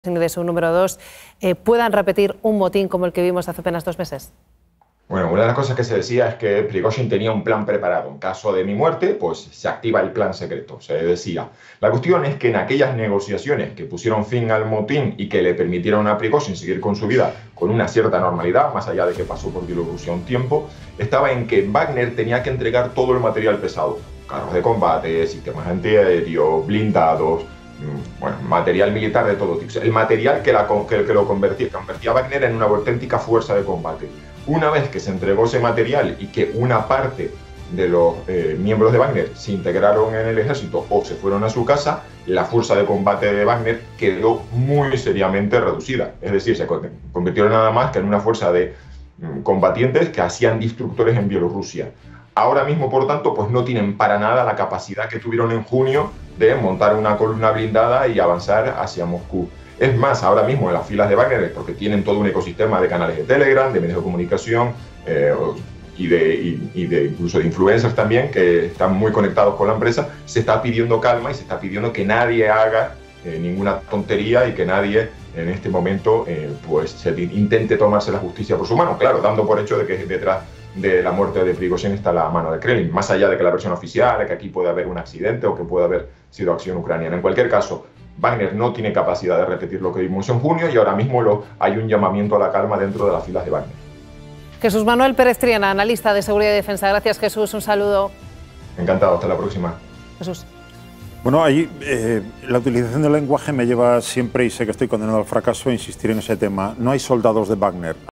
ingreso número 2, puedan repetir un motín como el que vimos hace apenas 2 meses? Bueno, una de las cosas que se decía es que Prigozhin tenía un plan preparado. En caso de mi muerte, pues se activa el plan secreto, se decía. La cuestión es que en aquellas negociaciones que pusieron fin al motín y que le permitieron a Prigozhin seguir con su vida con una cierta normalidad, más allá de que pasó por Bielorrusia un tiempo, estaba en que Wagner tenía que entregar todo el material pesado. Carros de combate, sistemas antiaéreos, blindados, bueno, material militar de todo tipo. El material que lo convertía a Wagner en una auténtica fuerza de combate. Una vez que se entregó ese material y que una parte de los miembros de Wagner se integraron en el ejército o se fueron a su casa, la fuerza de combate de Wagner quedó muy seriamente reducida. Es decir, se convirtió nada más que en una fuerza de combatientes que hacían destructores en Bielorrusia. Ahora mismo, por tanto, pues no tienen para nada la capacidad que tuvieron en junio de montar una columna blindada y avanzar hacia Moscú. Es más, ahora mismo en las filas de Wagner, porque tienen todo un ecosistema de canales de Telegram, de medios de comunicación incluso de influencers también, que están muy conectados con la empresa, se está pidiendo calma y se está pidiendo que nadie haga ninguna tontería y que nadie en este momento pues intente tomarse la justicia por su mano. Claro, dando por hecho de que detrás de la muerte de Prigozhin está la mano de Kremlin, más allá de que la versión oficial, de que aquí puede haber un accidente o que puede haber sido acción ucraniana. En cualquier caso, Wagner no tiene capacidad de repetir lo que vimos en junio y ahora mismo hay un llamamiento a la calma dentro de las filas de Wagner. Jesús Manuel Pérez Triana, analista de seguridad y defensa. Gracias, Jesús. Un saludo. Encantado. Hasta la próxima. Jesús. Bueno, ahí la utilización del lenguaje me lleva siempre, y sé que estoy condenado al fracaso, a insistir en ese tema. No hay soldados de Wagner.